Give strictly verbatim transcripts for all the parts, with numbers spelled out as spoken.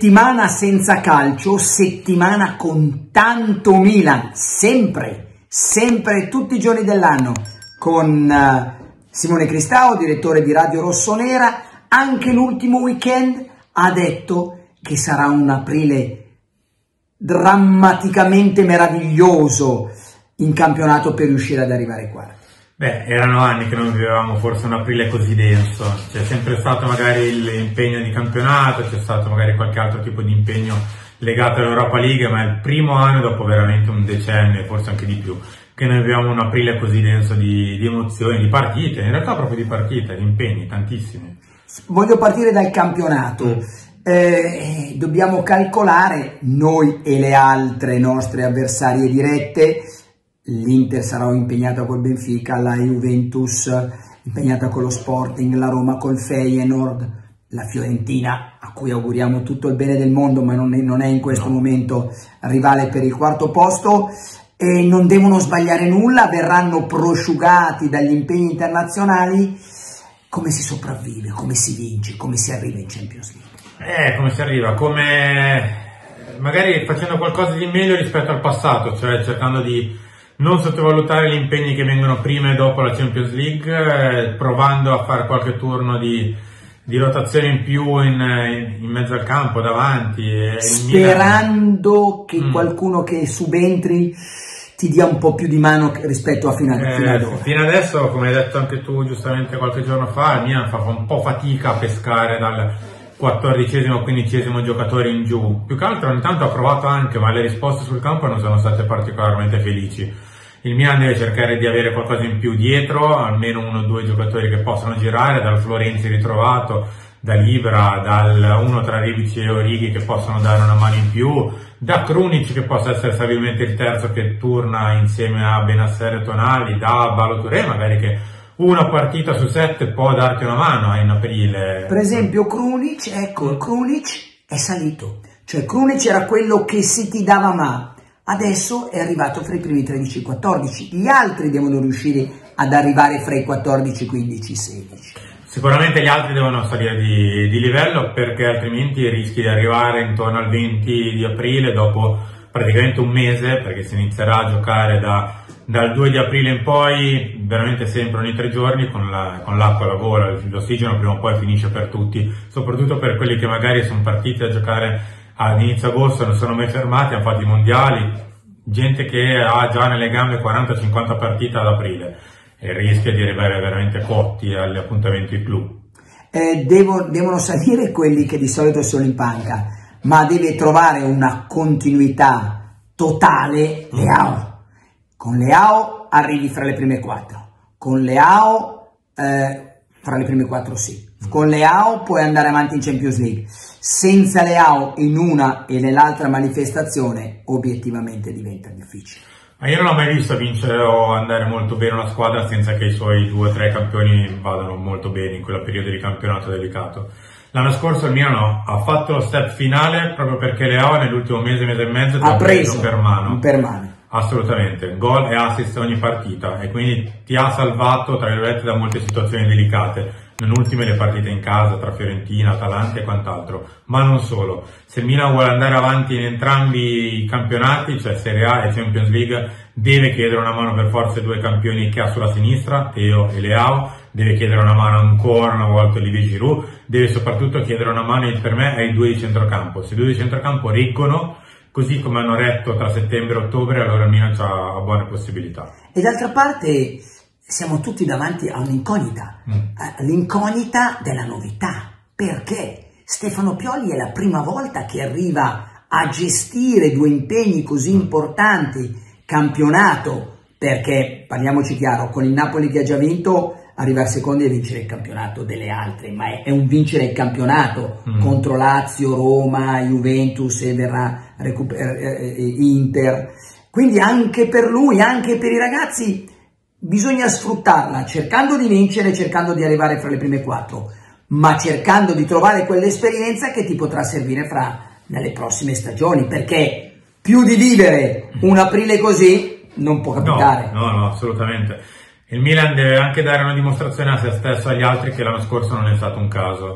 Settimana senza calcio, settimana con tanto Milan, sempre, sempre, tutti i giorni dell'anno, con uh, Simone Cristao, direttore di Radio Rossonera. Anche l'ultimo weekend ha detto che sarà un aprile drammaticamente meraviglioso in campionato per riuscire ad arrivare qua. Beh, erano anni che non vivevamo forse un aprile così denso, c'è sempre stato magari l'impegno di campionato, c'è stato magari qualche altro tipo di impegno legato all'Europa League, ma è il primo anno dopo veramente un decennio, forse anche di più, che noi viviamo un aprile così denso di, di emozioni, di partite, in realtà proprio di partite, di impegni, tantissimi. Voglio partire dal campionato. Mm. Eh, dobbiamo calcolare, noi e le altre nostre avversarie dirette, l'Inter sarà impegnata col Benfica, la Juventus impegnata con lo Sporting, la Roma col Feyenoord, la Fiorentina, a cui auguriamo tutto il bene del mondo, ma non è, non è in questo no. momento rivale per il quarto posto, e non devono sbagliare nulla, verranno prosciugati dagli impegni internazionali. Come si sopravvive, come si vince, come si arriva in Champions League? Eh, come si arriva? Come magari facendo qualcosa di meglio rispetto al passato, cioè cercando di non sottovalutare gli impegni che vengono prima e dopo la Champions League, eh, provando a fare qualche turno di, di rotazione in più in, in, in mezzo al campo, davanti. E Sperando che mm. qualcuno che subentri ti dia un po' più di mano rispetto a fino, eh, fino ad ora. Fino adesso, come hai detto anche tu giustamente qualche giorno fa, il Milan fa un po' fatica a pescare dal quattordicesimo o quindicesimo giocatore in giù. Più che altro ogni tanto ha provato anche, ma le risposte sul campo non sono state particolarmente felici. Il Milan deve cercare di avere qualcosa in più dietro, almeno uno o due giocatori che possano girare, dal Florenzi ritrovato, da Libra, dal uno tra Ribici e Origi che possono dare una mano in più, da Krunic che possa essere stabilmente il terzo che turna insieme a Benasser e Tonali, da Ballo-Touré magari che una partita su sette può darti una mano in aprile. Per esempio Krunic, ecco, Krunic è salito, cioè Krunic era quello che si ti dava ma, adesso è arrivato fra i primi tredici e quattordici, gli altri devono riuscire ad arrivare fra i quattordici, quindici, sedici. Sicuramente gli altri devono salire di, di livello, perché altrimenti rischi di arrivare intorno al venti di aprile dopo praticamente un mese, perché si inizierà a giocare da dal due di aprile in poi, veramente sempre ogni tre giorni, con l'acqua alla gola. L'ossigeno prima o poi finisce per tutti, soprattutto per quelli che magari sono partiti a giocare ad inizio agosto e non sono mai fermati, hanno fatto i mondiali, gente che ha già nelle gambe quaranta cinquanta partite ad aprile e rischia di arrivare veramente cotti agli appuntamenti clou. Eh, devo, devono salire quelli che di solito sono in panca, ma deve trovare una continuità totale Leao. Con Leao arrivi fra le prime quattro, con Leao eh, fra le prime quattro sì, con Leao puoi andare avanti in Champions League, senza Leao in una e nell'altra manifestazione obiettivamente diventa difficile. Ma io non ho mai visto vincere o andare molto bene una squadra senza che i suoi due o tre campioni vadano molto bene in quel periodo di campionato delicato. L'anno scorso il Milan no, ha fatto lo step finale proprio perché Leao nell'ultimo mese, mese e mezzo ha preso per mano. per mano. Assolutamente, gol e assist ogni partita, e quindi ti ha salvato tra virgolette da molte situazioni delicate, non ultime le partite in casa tra Fiorentina, Atalanta e quant'altro, ma non solo. Se il Milan vuole andare avanti in entrambi i campionati, cioè Serie A e Champions League, deve chiedere una mano per forza ai due campioni che ha sulla sinistra, Teo e Leao, deve chiedere una mano ancora una volta a Olivier Giroud, deve soprattutto chiedere una mano per me ai due di centrocampo. Se i due di centrocampo reggono, così come hanno retto tra settembre e ottobre, allora il Milan ha buone possibilità. E d'altra parte siamo tutti davanti a un'incognita, mm. l'incognita della novità, perché Stefano Pioli è la prima volta che arriva a gestire due impegni così importanti, campionato, perché parliamoci chiaro, con il Napoli che ha già vinto, arrivare secondi e vincere il campionato delle altre, ma è, è un vincere il campionato mm. contro Lazio, Roma, Juventus e verrà recuper- eh, Inter. Quindi anche per lui, anche per i ragazzi, bisogna sfruttarla, cercando di vincere, cercando di arrivare fra le prime quattro, ma cercando di trovare quell'esperienza che ti potrà servire fra nelle prossime stagioni, perché più di vivere un aprile così non può capitare. No, no, no, assolutamente. Il Milan deve anche dare una dimostrazione a se stesso e agli altri che l'anno scorso non è stato un caso.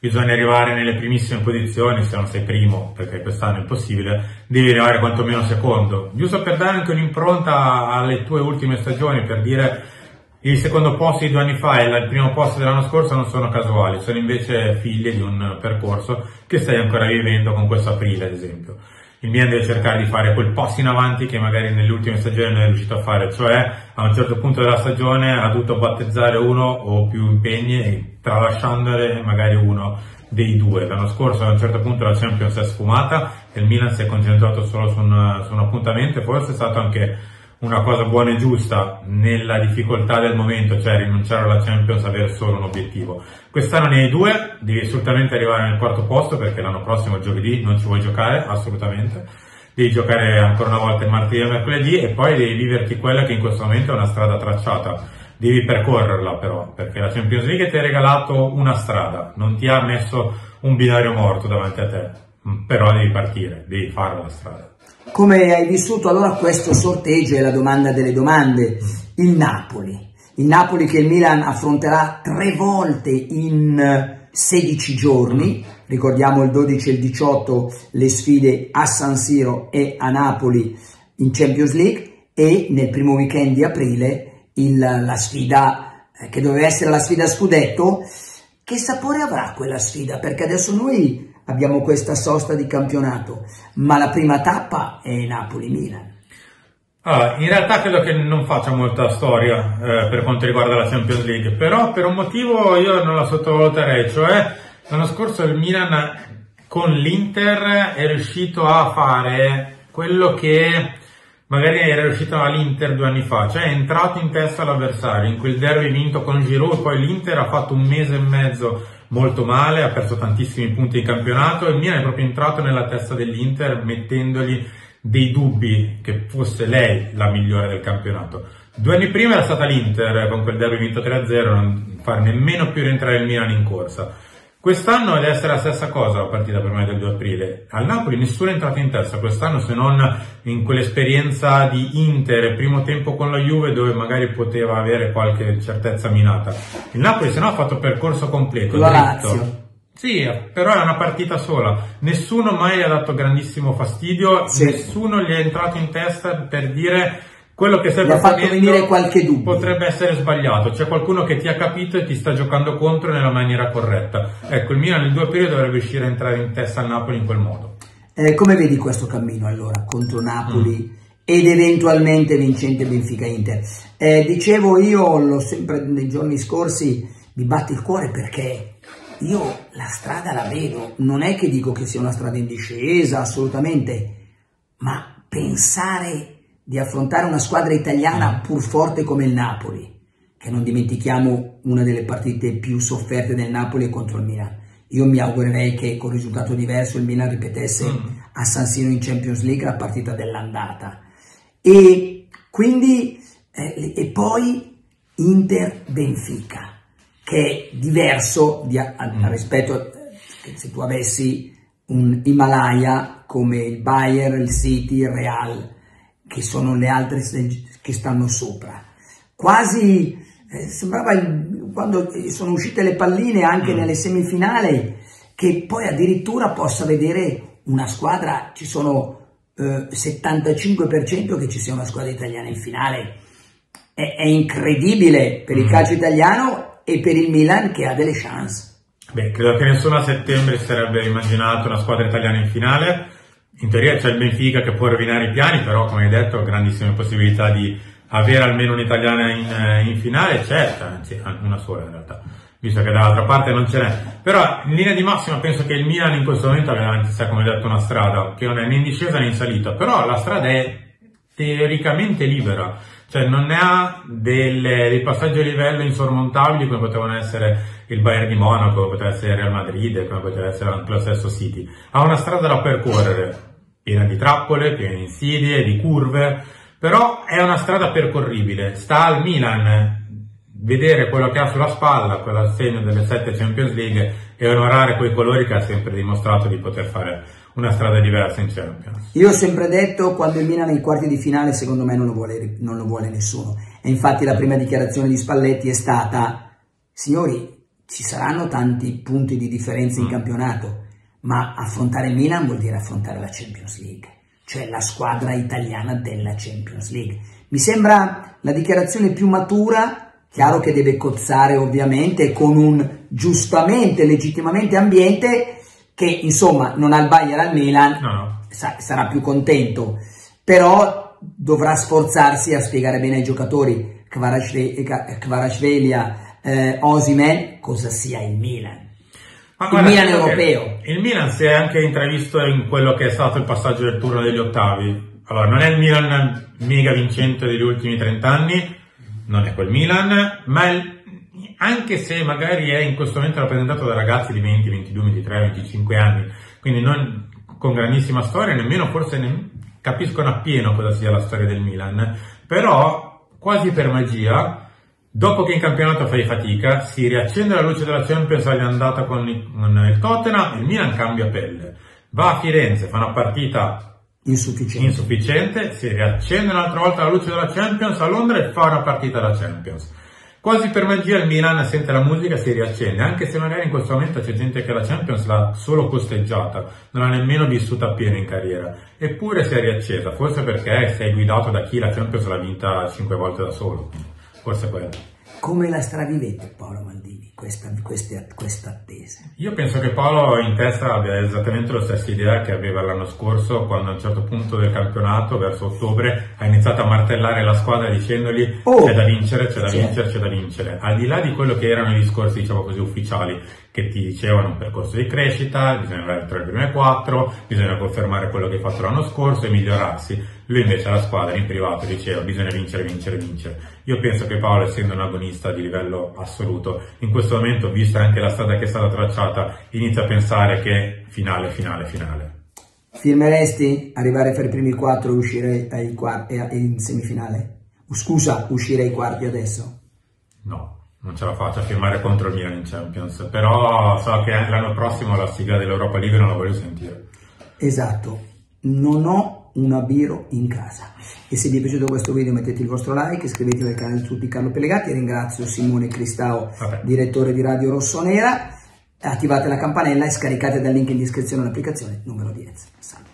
bisogna arrivare nelle primissime posizioni, se non sei primo, perché quest'anno è impossibile, devi arrivare quantomeno secondo, giusto per dare anche un'impronta alle tue ultime stagioni, per dire il secondo posto di due anni fa e il primo posto dell'anno scorso non sono casuali, sono invece figlie di un percorso che stai ancora vivendo con questo aprile, ad esempio. Il Milan deve cercare di fare quel passo in avanti che magari nelle ultime stagioni non è riuscito a fare, cioè a un certo punto della stagione ha dovuto battezzare uno o più impegni e tralasciandone magari uno dei due. L'anno scorso a un certo punto la Champions è sfumata e il Milan si è concentrato solo su un, su un appuntamento, e forse è stato anche una cosa buona e giusta nella difficoltà del momento, cioè rinunciare alla Champions, avere solo un obiettivo. Quest'anno ne hai due, devi assolutamente arrivare nel quarto posto, perché l'anno prossimo giovedì non ci vuoi giocare, assolutamente. Devi giocare ancora una volta il martedì e il mercoledì, e poi devi viverti quella che in questo momento è una strada tracciata. Devi percorrerla però, perché la Champions League ti ha regalato una strada, non ti ha messo un binario morto davanti a te, però devi partire, devi fare la strada. Come hai vissuto allora questo sorteggio? È la domanda delle domande. Il Napoli. Il Napoli che il Milan affronterà tre volte in sedici giorni. Ricordiamo il dodici e il diciotto le sfide a San Siro e a Napoli in Champions League, e nel primo weekend di aprile il, la sfida eh, che doveva essere la sfida scudetto. Che sapore avrà quella sfida? Perché adesso noi abbiamo questa sosta di campionato, ma la prima tappa è Napoli-Milan. Ah, in realtà credo che non faccia molta storia eh, per quanto riguarda la Champions League, però per un motivo io non la sottovaluterei, cioè l'anno scorso il Milan con l'Inter è riuscito a fare quello che magari era riuscito all'Inter due anni fa, cioè è entrato in testa all'avversario, in quel derby vinto con Giroud, poi l'Inter ha fatto un mese e mezzo molto male, ha perso tantissimi punti in campionato, e il Milan è proprio entrato nella testa dell'Inter mettendogli dei dubbi che fosse lei la migliore del campionato. Due anni prima era stata l'Inter con quel derby vinto tre a zero, non far nemmeno più rientrare il Milan in corsa. Quest'anno deve essere la stessa cosa la partita per me del due aprile. Al Napoli nessuno è entrato in testa quest'anno, se non in quell'esperienza di Inter, primo tempo con la Juve, dove magari poteva avere qualche certezza minata. Il Napoli se no ha fatto percorso completo, la dritto. Lazio. Sì, però è una partita sola. Nessuno mai ha dato grandissimo fastidio, sì. Nessuno gli è entrato in testa per dire quello che stai fatto venire qualche dubbio. Potrebbe essere sbagliato, c'è qualcuno che ti ha capito e ti sta giocando contro nella maniera corretta. Ecco, il Milan nel due aprile dovrebbe riuscire a entrare in testa al Napoli in quel modo. Eh, come vedi questo cammino allora contro Napoli mm. ed eventualmente vincente Benfica-Inter? Eh, dicevo io, l'ho sempre nei giorni scorsi, mi batte il cuore perché io la strada la vedo, non è che dico che sia una strada in discesa, assolutamente, ma pensare di affrontare una squadra italiana pur forte come il Napoli, che non dimentichiamo una delle partite più sofferte del Napoli contro il Milan. Io mi augurerei che con risultato diverso il Milan ripetesse mm. a San Siro in Champions League la partita dell'andata. E quindi eh, e poi Inter-Benfica, che è diverso di, a, a, mm. rispetto a se tu avessi un Himalaya come il Bayern, il City, il Real, che sono le altre che stanno sopra. Quasi eh, sembrava il, quando sono uscite le palline anche mm. nelle semifinali, che poi addirittura possa vedere una squadra, ci sono eh, settantacinque per cento che ci sia una squadra italiana in finale. È, è incredibile per mm. il calcio italiano e per il Milan, che ha delle chance. Beh, credo che nessuno a settembre si sarebbe immaginato una squadra italiana in finale. In teoria c'è il Benfica che può rovinare i piani, però come hai detto ha grandissime possibilità di avere almeno un'italiana in, in finale, certo, anzi una sola in realtà, visto che dall'altra parte non ce n'è. Però in linea di massima penso che il Milan in questo momento abbia davanti a sé, come hai detto, una strada che non è né in discesa né in salita, però la strada è teoricamente libera, cioè non ne ha delle, dei passaggi a livello insormontabili come potevano essere il Bayern di Monaco, come poteva essere il Real Madrid, come poteva essere anche lo stesso City. Ha una strada da percorrere, piena di trappole, piena di insidie, di curve, però è una strada percorribile. Sta al Milan vedere quello che ha sulla spalla, quell'assegno delle sette Champions League, e onorare quei colori che ha sempre dimostrato di poter fare una strada diversa in Champions. Io ho sempre detto, quando il Milan è ai quarti di finale, secondo me non lo vuole, non lo vuole nessuno. E infatti la prima dichiarazione di Spalletti è stata: signori, ci saranno tanti punti di differenza in campionato, ma affrontare il Milan vuol dire affrontare la Champions League, cioè la squadra italiana della Champions League. Mi sembra la dichiarazione più matura. Chiaro che deve cozzare ovviamente con un giustamente, legittimamente ambiente che insomma non ha il Bayern al Milan, no, no. Sa sarà più contento, però dovrà sforzarsi a spiegare bene ai giocatori Kvaratskhelia, eh, Osimhen, cosa sia il Milan. Ma il guarda, Milan europeo. Il Milan si è anche intravisto in quello che è stato il passaggio del turno degli ottavi. Allora, non è il Milan mega vincente degli ultimi trenta anni, non è quel Milan, ma il, anche se magari è in questo momento rappresentato da ragazzi di venti, ventidue, ventitré, venticinque anni, quindi non con grandissima storia, nemmeno forse ne, capiscono appieno cosa sia la storia del Milan, però quasi per magia, dopo che in campionato fai fatica, si riaccende la luce della Champions all'andata con il, con il Tottenham, il Milan cambia pelle, va a Firenze, fa una partita Insufficiente. insufficiente, si riaccende un'altra volta la luce della Champions a Londra e fa una partita da Champions. Quasi per magia il Milan sente la musica e si riaccende, anche se magari in questo momento c'è gente che la Champions l'ha solo costeggiata, non ha nemmeno vissuta appieno in carriera, eppure si è riaccesa, forse perché sei guidato da chi la Champions l'ha vinta cinque volte da solo, forse quello. Come la stravivete Paolo Maldini, questa, queste, questa attesa? Io penso che Paolo in testa abbia esattamente la stessa idea che aveva l'anno scorso, quando a un certo punto del campionato, verso ottobre, ha iniziato a martellare la squadra dicendogli oh, c'è da vincere, c'è da certo. vincere, c'è da vincere. Al di là di quello che erano i discorsi, diciamo così, ufficiali, che ti dicevano un percorso di crescita, bisogna andare tra le prime quattro, bisogna confermare quello che hai fatto l'anno scorso e migliorarsi. Lui invece alla squadra in privato diceva bisogna vincere, vincere, vincere. Io penso che Paolo, essendo un agonista di livello assoluto, in questo momento, vista anche la strada che è stata tracciata, inizia a pensare che finale, finale, finale. Firmeresti arrivare fra i primi quattro e uscire ai quarti, in semifinale? Scusa, uscire ai quarti adesso? No. Non ce la faccio a firmare contro il Milan in Champions, però so che l'anno prossimo la sigla dell'Europa League non la voglio sentire. Esatto, non ho una biro in casa. E se vi è piaciuto questo video mettete il vostro like, iscrivetevi al canale YouTube di Carlo Pellegatti, ringrazio Simone Cristao, Vabbè. direttore di Radio Rossonera, attivate la campanella e scaricate dal link in descrizione l'applicazione numero dieci. Salve.